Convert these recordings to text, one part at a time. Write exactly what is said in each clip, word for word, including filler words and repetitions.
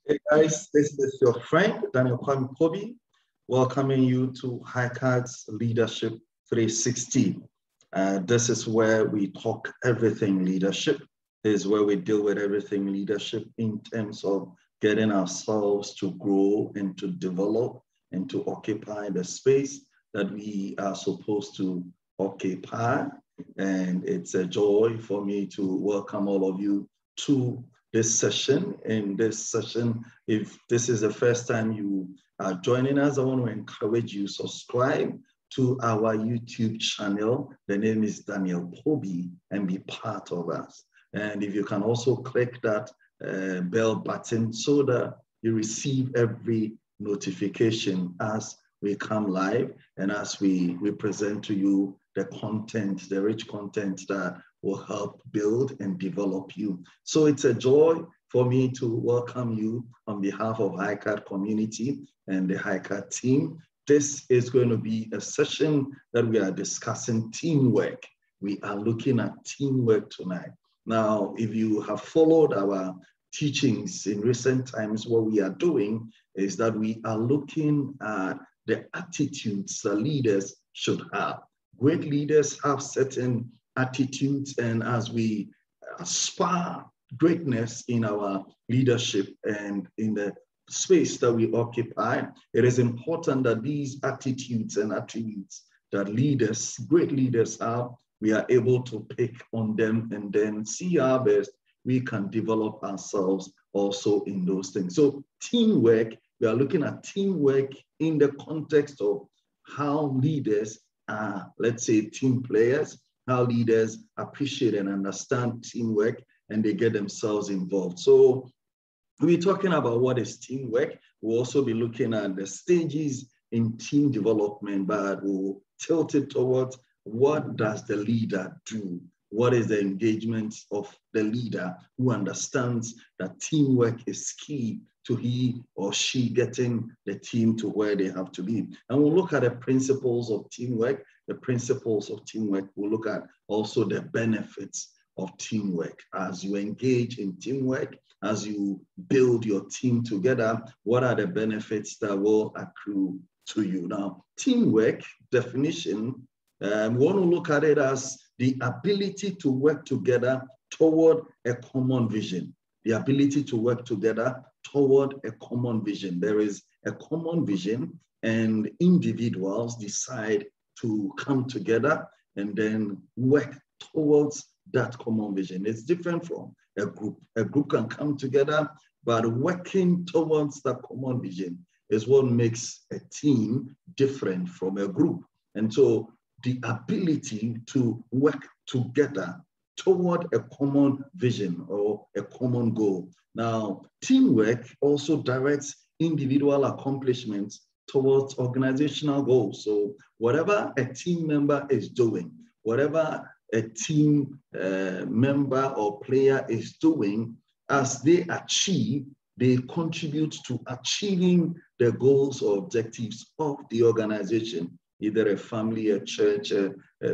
Hey guys, this is your friend Daniel Kwame Kobe, welcoming you to HiCAD's Leadership three sixty. Uh, this is where we talk everything leadership. This is where we deal with everything leadership in terms of getting ourselves to grow and to develop and to occupy the space that we are supposed to occupy. And it's a joy for me to welcome all of you to this session. In this session, if this is the first time you are joining us, I want to encourage you, subscribe to our YouTube channel. The name is Daniel Kobe, and be part of us. And if you can also click that uh, bell button so that you receive every notification as we come live and as we, we present to you the content, the rich content that will help build and develop you. So it's a joy for me to welcome you on behalf of HiCAD community and the HiCAD team. This is going to be a session that we are discussing teamwork. We are looking at teamwork tonight. Now, if you have followed our teachings in recent times, what we are doing is that we are looking at the attitudes that leaders should have. Great leaders have certain attitudes, and as we aspire greatness in our leadership and in the space that we occupy, it is important that these attitudes and attributes that leaders, great leaders have, we are able to pick on them and then see our best we can develop ourselves also in those things. So teamwork, we are looking at teamwork in the context of how leaders are, let's say, team players, how leaders appreciate and understand teamwork and they get themselves involved. So we're talking about what is teamwork. We'll also be looking at the stages in team development, but we'll tilt it towards what does the leader do? What is the engagement of the leader who understands that teamwork is key to he or she getting the team to where they have to be? And we'll look at the principles of teamwork, the principles of teamwork. We'll look at also the benefits of teamwork. As you engage in teamwork, as you build your team together, what are the benefits that will accrue to you? Now, teamwork definition, um, we want to look at it as the ability to work together toward a common vision. The ability to work together toward a common vision. There is a common vision, and individuals decide to come together and then work towards that common vision. It's different from a group. A group can come together, but working towards that common vision is what makes a team different from a group. And so the ability to work together toward a common vision or a common goal. Now, teamwork also directs individual accomplishments towards organizational goals. So whatever a team member is doing, whatever a team uh, member or player is doing, as they achieve, they contribute to achieving the goals or objectives of the organization, either a family, a church, a, a,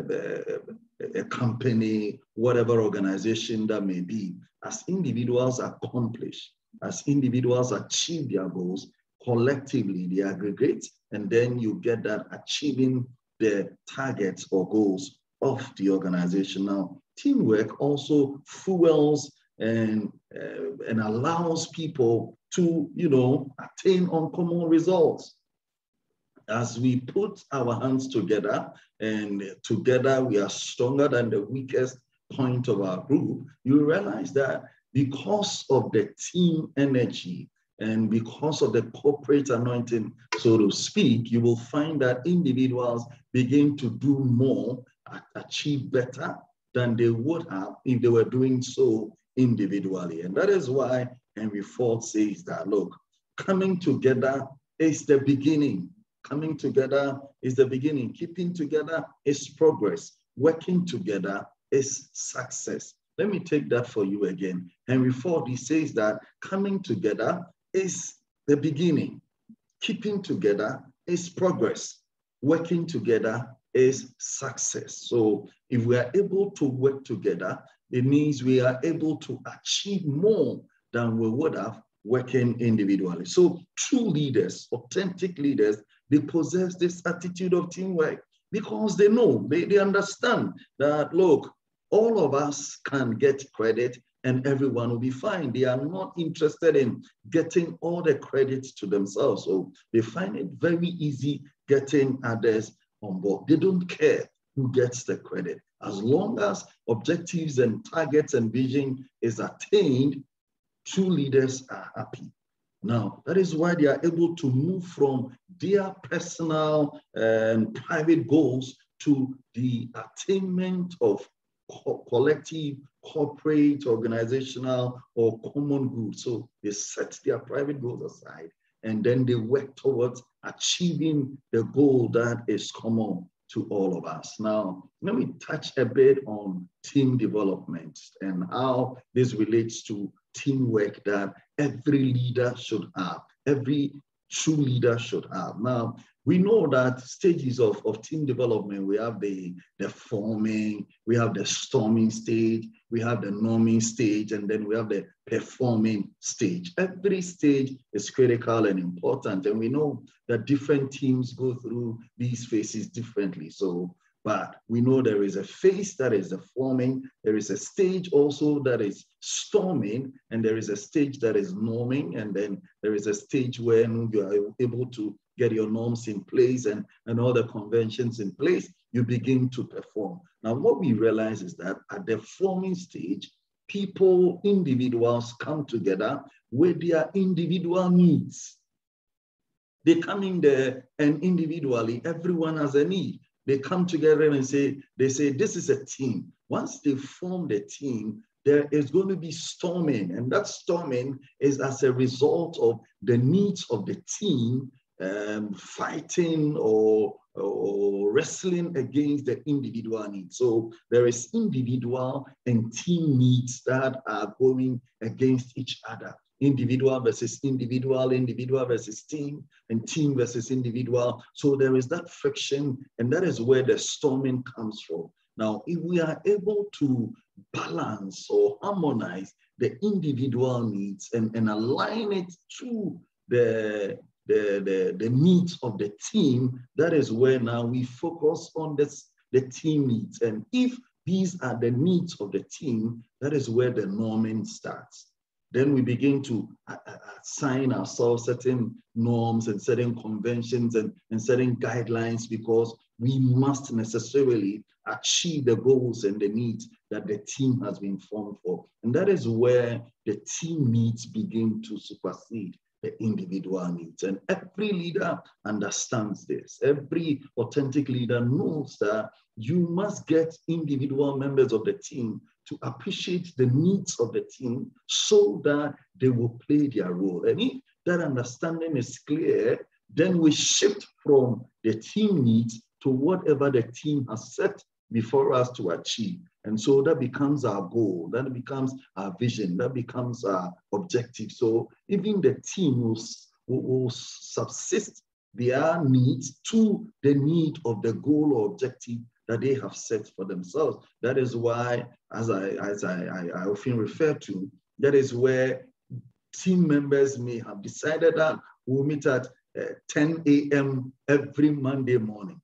a, a company, whatever organization that may be. As individuals accomplish, as individuals achieve their goals, collectively they aggregate, and then you get that achieving the targets or goals of the organization. Now, teamwork also fuels and, uh, and allows people to, you know, attain uncommon results. As we put our hands together, and together we are stronger than the weakest point of our group, you realize that because of the team energy and because of the corporate anointing, so to speak, you will find that individuals begin to do more, achieve better than they would have if they were doing so individually. And that is why Henry Ford says that, look, coming together is the beginning. Coming together is the beginning. Keeping together is progress. Working together is success. Let me take that for you again. Henry Ford, he says that coming together is the beginning. Keeping together is progress. Working together is success. So if we are able to work together, it means we are able to achieve more than we would have working individually. So true leaders, authentic leaders, they possess this attitude of teamwork because they know, they, they understand that, look, all of us can get credit and everyone will be fine. They are not interested in getting all the credit to themselves. So they find it very easy getting others on board. They don't care who gets the credit. As long as objectives and targets and vision is attained, true leaders are happy. Now, that is why they are able to move from their personal and private goals to the attainment of co collective, corporate, organizational, or common good. So they set their private goals aside, and then they work towards achieving the goal that is common to all of us. Now, let me touch a bit on team development and how this relates to teamwork that every leader should have, every true leader should have. Now, we know that stages of, of team development, we have the, the forming, we have the storming stage, we have the norming stage, and then we have the performing stage. Every stage is critical and important, and we know that different teams go through these phases differently. So, but we know there is a phase that is the forming, there is a stage also that is storming, and there is a stage that is norming, and then there is a stage where you are able to get your norms in place and, and all the conventions in place, you begin to perform. Now, what we realize is that at the forming stage, people, individuals come together with their individual needs. They come in there and individually, everyone has a need. They come together and say, they say, this is a team. Once they form the team, there is going to be storming. And that storming is as a result of the needs of the team um, fighting or, or wrestling against the individual needs. So there is individual and team needs that are going against each other. Individual versus individual, individual versus team, and team versus individual. So there is that friction, and that is where the storming comes from. Now, if we are able to balance or harmonize the individual needs and, and align it to the, the, the, the needs of the team, that is where now we focus on this, the team needs. And if these are the needs of the team, that is where the norming starts. Then we begin to assign ourselves certain norms and certain conventions and, and certain guidelines, because we must necessarily achieve the goals and the needs that the team has been formed for. And that is where the team needs begin to supersede the individual needs. And every leader understands this. Every authentic leader knows that you must get individual members of the team to appreciate the needs of the team so that they will play their role. And if that understanding is clear, then we shift from the team needs to whatever the team has set before us to achieve. And so that becomes our goal, that becomes our vision, that becomes our objective. So even the team will, will, will subsist their needs to the need of the goal or objective that they have set for themselves. That is why, as I, as I, I, I often refer to, that is where team members may have decided that we'll meet at uh, ten A M every Monday morning.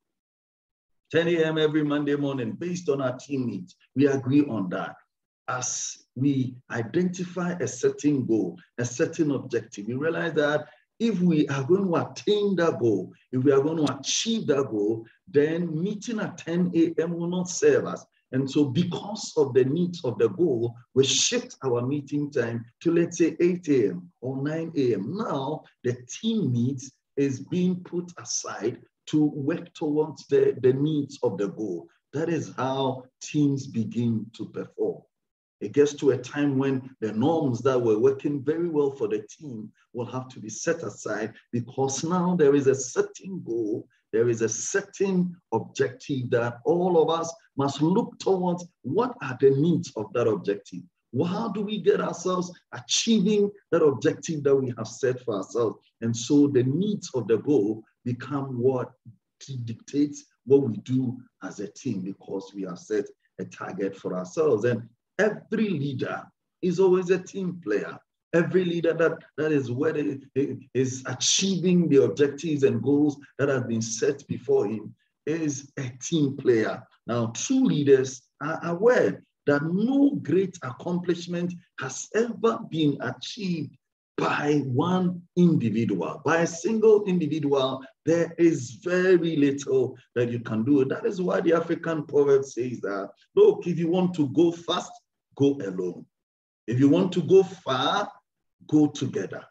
ten A M every Monday morning, based on our team needs. We agree on that. As we identify a certain goal, a certain objective, we realize that if we are going to attain that goal, if we are going to achieve that goal, then meeting at ten A M will not serve us. And so because of the needs of the goal, we shift our meeting time to, let's say, eight A M or nine A M Now, the team needs is being put aside to work towards the, the needs of the goal. That is how teams begin to perform. It gets to a time when the norms that were working very well for the team will have to be set aside, because now there is a certain goal, there is a certain objective that all of us must look towards. What are the needs of that objective? Well, how do we get ourselves achieving that objective that we have set for ourselves? And so the needs of the goal become what dictates what we do as a team, because we have set a target for ourselves. And every leader is always a team player. Every leader that, that is where it, it is achieving the objectives and goals that have been set before him is a team player. Now, true leaders are aware that no great accomplishment has ever been achieved by one individual. By a single individual, there is very little that you can do. That is why the African proverb says that, look, if you want to go fast, go alone. If you want to go far, go together.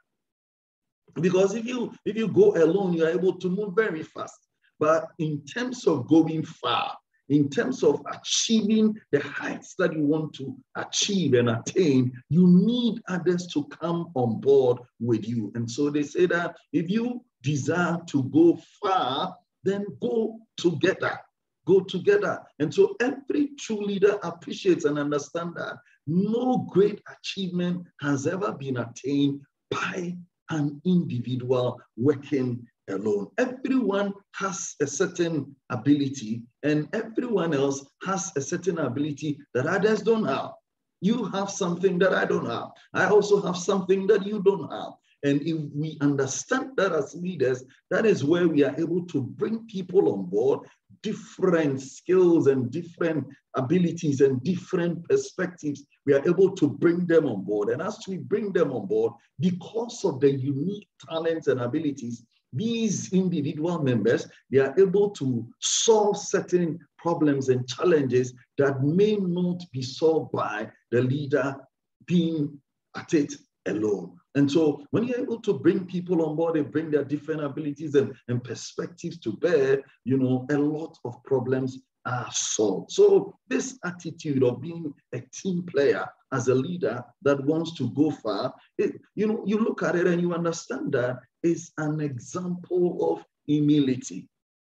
Because if you, if you go alone, you are able to move very fast. But in terms of going far, in terms of achieving the heights that you want to achieve and attain, you need others to come on board with you. And so they say that if you desire to go far, then go together. Go together. And so every true leader appreciates and understands that no great achievement has ever been attained by an individual working alone. Everyone has a certain ability, and everyone else has a certain ability that others don't have. You have something that I don't have. I also have something that you don't have. And if we understand that as leaders, that is where we are able to bring people on board, different skills and different abilities and different perspectives. We are able to bring them on board. And as we bring them on board, because of the unique talents and abilities, these individual members, they are able to solve certain problems and challenges that may not be solved by the leader being at it alone. And so when you're able to bring people on board and bring their different abilities and, and perspectives to bear, you know, a lot of problems are solved. So this attitude of being a team player as a leader that wants to go far, it, you know, you look at it and you understand that is an example of humility.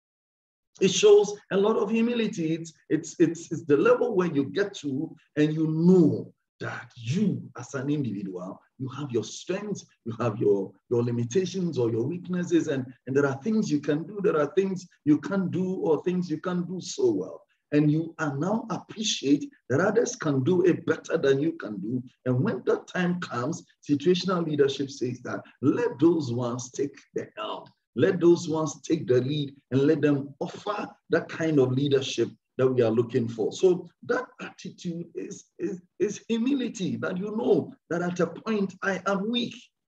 It shows a lot of humility. It's, it's, it's, it's the level where you get to and you know that you as an individual, you have your strengths, you have your, your limitations or your weaknesses, and, and there are things you can do, there are things you can't do, or things you can't do so well. And you are now appreciate that others can do it better than you can do. And when that time comes, situational leadership says that let those ones take the helm. Let those ones take the lead and let them offer that kind of leadership that we are looking for. So that attitude is, is, is humility, that you know that at a point I am weak.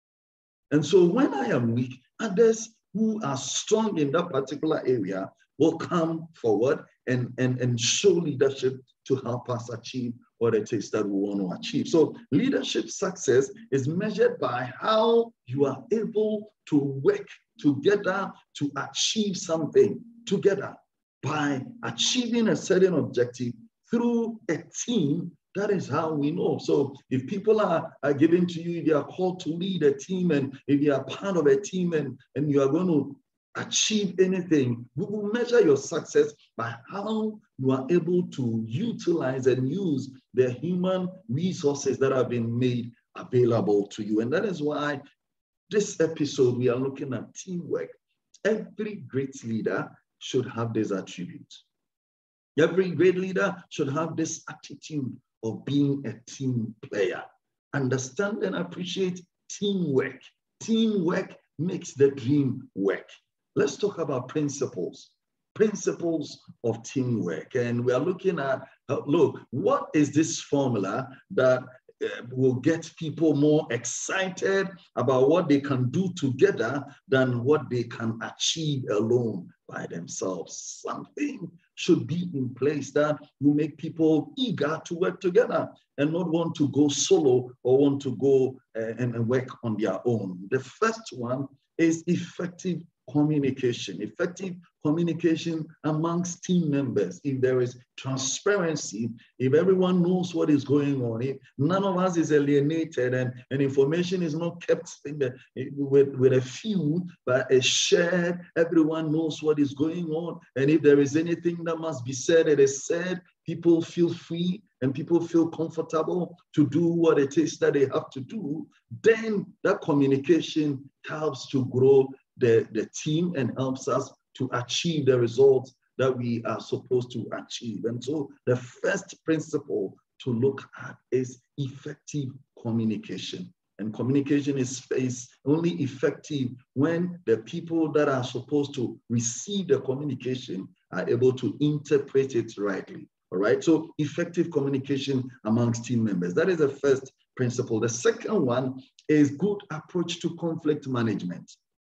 And so when I am weak, others who are strong in that particular area will come forward and, and, and show leadership to help us achieve what it is that we want to achieve. So leadership success is measured by how you are able to work together to achieve something together. By achieving a certain objective through a team, that is how we know. So if people are, are given to you, if you are called to lead a team, and if you are part of a team and, and you are going to achieve anything, we will measure your success by how you are able to utilize and use the human resources that have been made available to you. And that is why this episode, we are looking at teamwork. Every great leader should have this attribute. Every great leader should have this attitude of being a team player. Understand and appreciate teamwork. Teamwork makes the dream work. Let's talk about principles. Principles of teamwork. And we are looking at, uh, look, what is this formula that uh, will get people more excited about what they can do together than what they can achieve alone by themselves? Something should be in place that will make people eager to work together and not want to go solo or want to go uh, and, and work on their own. The first one is effective communication, effective communication amongst team members. If there is transparency, if everyone knows what is going on, if none of us is alienated and, and information is not kept in the, with, with a few, but is shared, everyone knows what is going on. And if there is anything that must be said, it is said, people feel free and people feel comfortable to do what it is that they have to do, then that communication helps to grow the, the team and helps us to achieve the results that we are supposed to achieve. And so the first principle to look at is effective communication. And communication is, is only effective when the people that are supposed to receive the communication are able to interpret it rightly. All right. So effective communication amongst team members. That is the first principle. The second one is good approach to conflict management.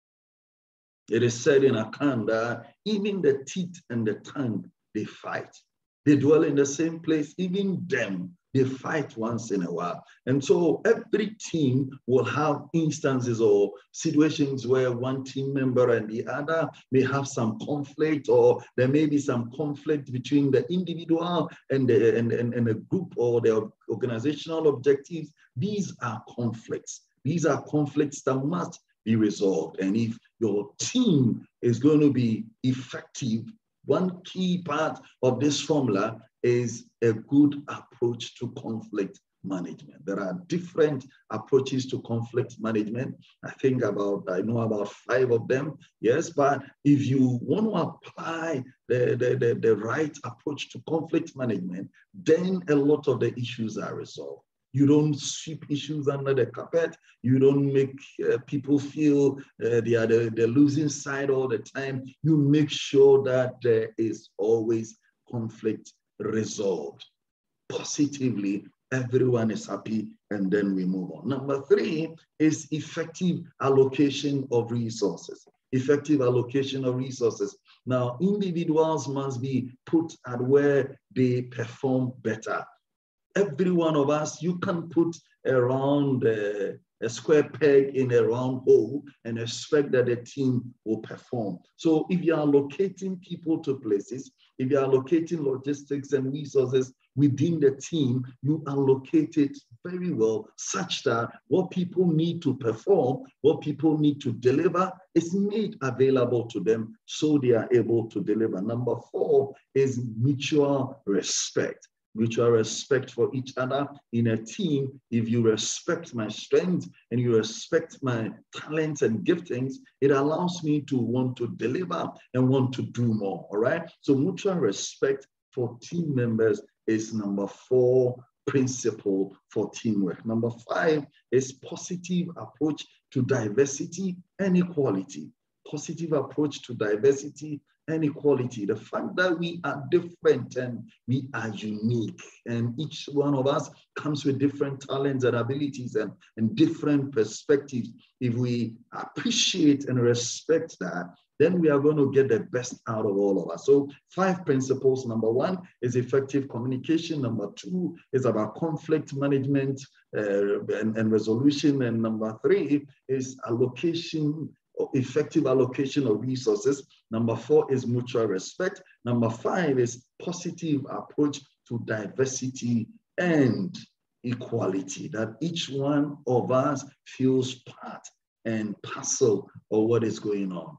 It is said in Akan that even the teeth and the tongue, they fight. They dwell in the same place, even them, they fight once in a while. And so every team will have instances or situations where one team member and the other may have some conflict, or there may be some conflict between the individual and the and, and, and a group or the organizational objectives. These are conflicts. These are conflicts that must be resolved. And if your team is going to be effective, one key part of this formula is a good approach to conflict management. There are different approaches to conflict management. I think about, I know about five of them, yes, but if you want to apply the, the, the, the right approach to conflict management, then a lot of the issues are resolved. You don't sweep issues under the carpet. You don't make uh, people feel uh, they are the, the losing side all the time. You make sure that there is always conflict resolved positively. Everyone is happy, and then we move on. Number three is effective allocation of resources. Effective allocation of resources. Now, individuals must be put at where they perform better. Every one of us, you can put around uh, a square peg in a round hole and expect that the team will perform. So if you are allocating people to places, if you are allocating logistics and resources within the team, you allocate it very well such that what people need to perform, what people need to deliver is made available to them so they are able to deliver. Number four is mutual respect. Mutual respect for each other in a team. If you respect my strengths and you respect my talents and giftings, it allows me to want to deliver and want to do more, all right? So mutual respect for team members is number four principle for teamwork. Number five is positive approach to diversity and equality. Positive approach to diversity and equality. The fact that we are different and we are unique, and each one of us comes with different talents and abilities and, and different perspectives. If we appreciate and respect that, then we are going to get the best out of all of us. So five principles. Number one is effective communication. Number two is about conflict management uh, and, and resolution. And number three is allocation, effective allocation of resources. Number four is mutual respect. Number five is positive approach to diversity and equality, that each one of us feels part and parcel of what is going on.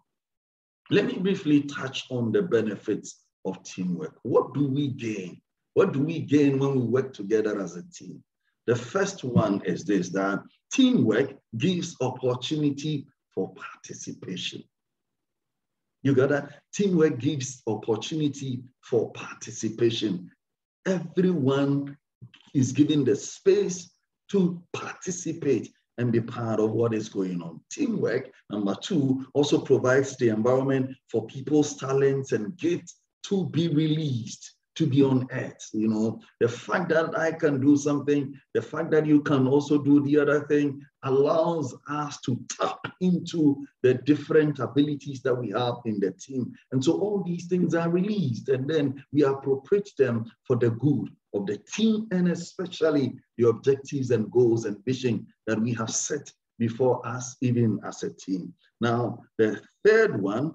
Let me briefly touch on the benefits of teamwork. What do we gain? What do we gain when we work together as a team? The first one is this, that teamwork gives opportunity for participation. You got that? Teamwork gives opportunity for participation. Everyone is given the space to participate and be part of what is going on. Teamwork, number two, also provides the environment for people's talents and gifts to be released, to be unearthed. You know, the fact that I can do something, the fact that you can also do the other thing allows us to tap into the different abilities that we have in the team. And so all these things are released, and then we appropriate them for the good of the team, and especially the objectives and goals and vision that we have set before us, even as a team. Now, the third one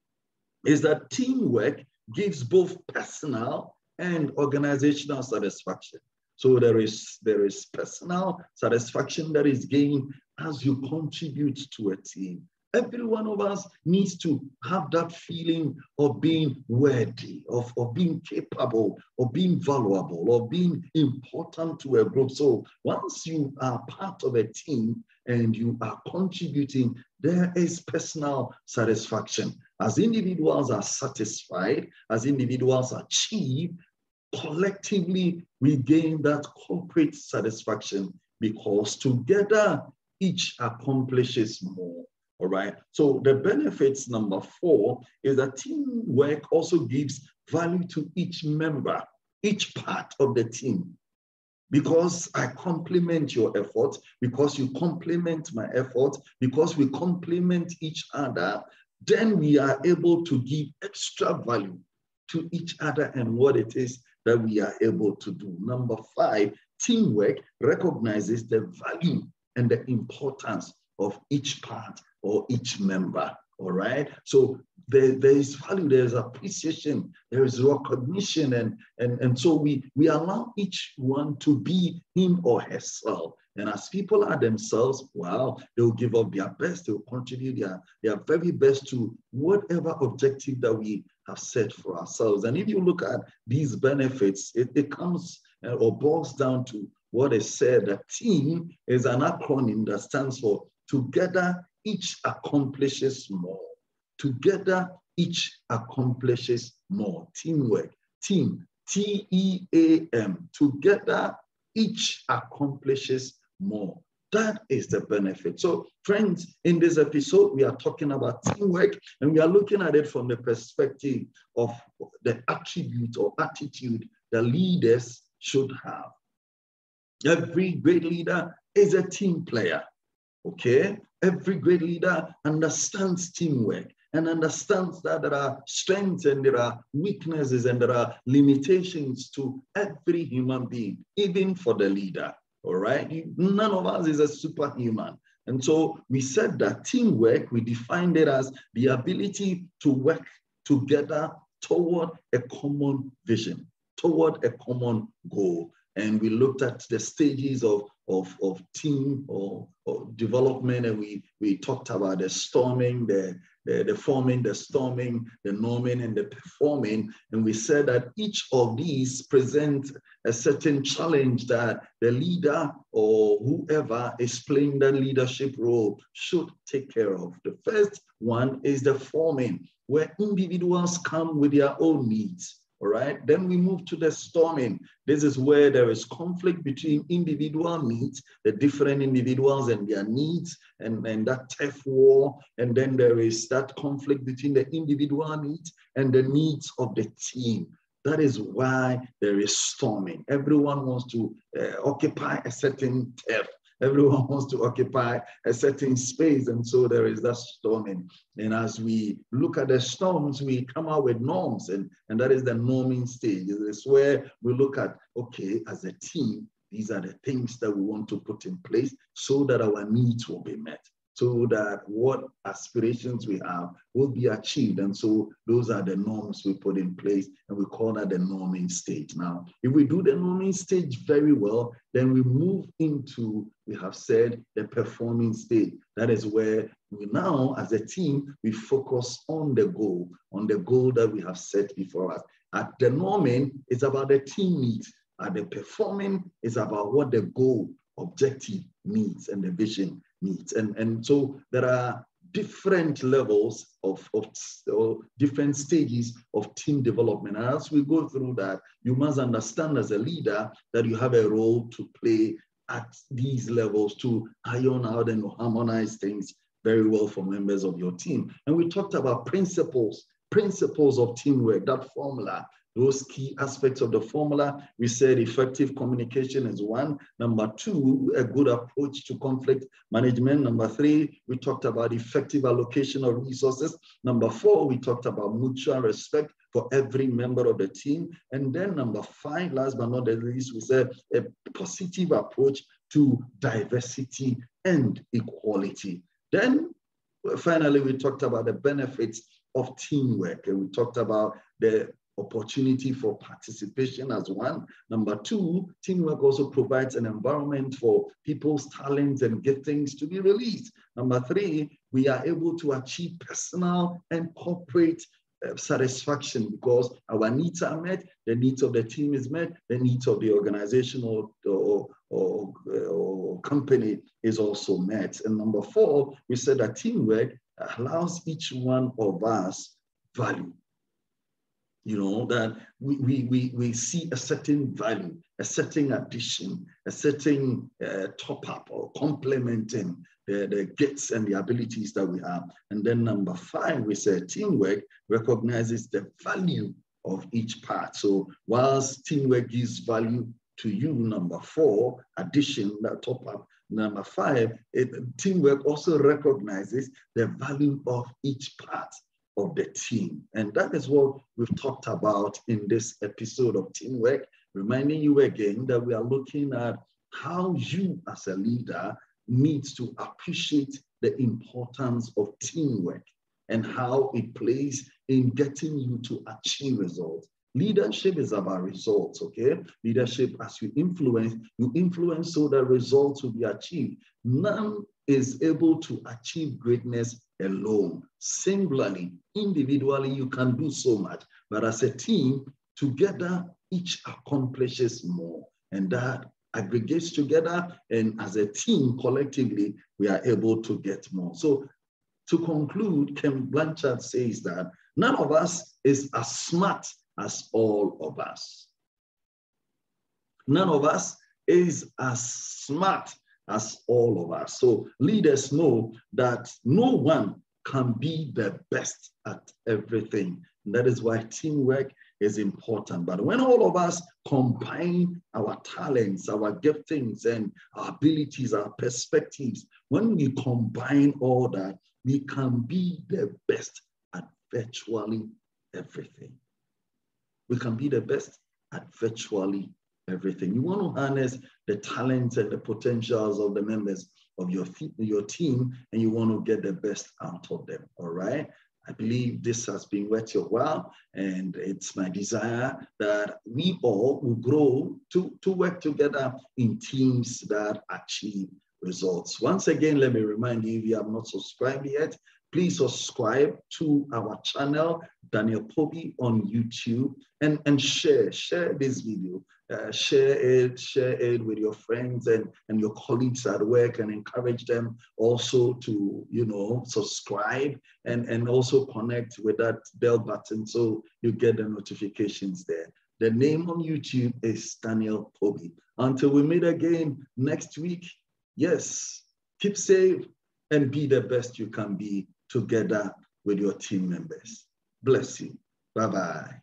is that teamwork gives both personal and organizational satisfaction. So there is, there is personal satisfaction that is gained as you contribute to a team. Every one of us needs to have that feeling of being worthy, of, of being capable, of being valuable, of being important to a group. So once you are part of a team and you are contributing, there is personal satisfaction. As individuals are satisfied, as individuals achieve, collectively we gain that corporate satisfaction, because together each accomplishes more. All right. So the benefits number four is that teamwork also gives value to each member, each part of the team. Because I complement your effort, because you complement my effort, because we complement each other, then we are able to give extra value to each other and what it is that we are able to do. Number five, teamwork recognizes the value and the importance of each part or each member. All right. So there, there is value, there is appreciation, there is recognition, and, and, and so we, we allow each one to be him or herself. And as people are themselves, well, they'll give up their best, they'll contribute their, their very best to whatever objective that we have set for ourselves. And if you look at these benefits, it, it comes or boils down to what is said, that team is an acronym that stands for together each accomplishes more. Together, each accomplishes more. Teamwork, team, T E A M. Together, each accomplishes more. That is the benefit. So, friends, in this episode, we are talking about teamwork, and we are looking at it from the perspective of the attribute or attitude that leaders should have. Every great leader is a team player. Okay, every great leader understands teamwork and understands that there are strengths and there are weaknesses and there are limitations to every human being, even for the leader. All right, none of us is a superhuman. And so we said that teamwork, we defined it as the ability to work together toward a common vision, toward a common goal. And we looked at the stages of, of, of team or, or development, and we, we talked about the storming, the, the, the forming, the storming, the norming, and the performing. And we said that each of these present a certain challenge that the leader or whoever is playing that leadership role should take care of. The first one is the forming, where individuals come with their own needs. All right, then we move to the storming. This is where there is conflict between individual needs, the different individuals and their needs, and, and that turf war. And then there is that conflict between the individual needs and the needs of the team. That is why there is storming. Everyone wants to uh, occupy a certain turf. Everyone wants to occupy a certain space, and so there is that storming. And as we look at the storms, we come out with norms, and, and that is the norming stage. It's where we look at, okay, as a team, these are the things that we want to put in place so that our needs will be met, so that what aspirations we have will be achieved. And so those are the norms we put in place, and we call that the norming stage. Now, if we do the norming stage very well, then we move into, we have said, the performing stage. That is where we now, as a team, we focus on the goal, on the goal that we have set before us. At the norming, it's about the team needs. At the performing, it's about what the goal, objective needs and the vision needs. And, and so there are different levels of, of or different stages of team development. And as we go through that, you must understand as a leader that you have a role to play at these levels to iron out and harmonize things very well for members of your team. And we talked about principles, principles of teamwork, that formula. Those key aspects of the formula, we said effective communication is one. Number two, a good approach to conflict management. Number three, we talked about effective allocation of resources. Number four, we talked about mutual respect for every member of the team. And then number five, last but not the least, we said a positive approach to diversity and equality. Then finally, we talked about the benefits of teamwork, and we talked about the opportunity for participation as one. Number two, teamwork also provides an environment for people's talents and giftings to be released. Number three, we are able to achieve personal and corporate uh, satisfaction because our needs are met, the needs of the team is met, the needs of the organization or, or, or, or company is also met. And number four, we said that teamwork allows each one of us value. You know, that we, we, we, we see a certain value a certain addition, a certain uh, top-up or complementing the, the gifts and the abilities that we have. And then number five, we said teamwork recognizes the value of each part. So whilst teamwork gives value to you, number four, addition, that top-up, number five, it, teamwork also recognizes the value of each part of the team. And that is what we've talked about in this episode of Teamwork, reminding you again that we are looking at how you as a leader needs to appreciate the importance of teamwork and how it plays in getting you to achieve results. Leadership is about results, okay? Leadership, as you influence, you influence so that results will be achieved. None is able to achieve greatness alone. Singularly, individually, you can do so much. But as a team, together, each accomplishes more. And that aggregates together. And as a team, collectively, we are able to get more. So to conclude, Ken Blanchard says that none of us is as smart as all of us. None of us is as smart as all of us. So leaders know that no one can be the best at everything. And that is why teamwork is important. But when all of us combine our talents, our giftings, and our abilities, our perspectives, when we combine all that, we can be the best at virtually everything. We can be the best at virtually everything. You want to harness the talents and the potentials of the members of your, your team, and you want to get the best out of them, all right? I believe this has been worth your while, and it's my desire that we all will grow to, to work together in teams that achieve results. Once again, let me remind you, if you have not subscribed yet, please subscribe to our channel, Daniel Pobi, on YouTube, and, and share, share this video. Uh, share it, share it with your friends and, and your colleagues at work, and encourage them also to, you know, subscribe and, and also connect with that bell button so you get the notifications there. The name on YouTube is Daniel Pobi. Until we meet again next week, yes, keep safe and be the best you can be together with your team members. Bless you. Bye-bye.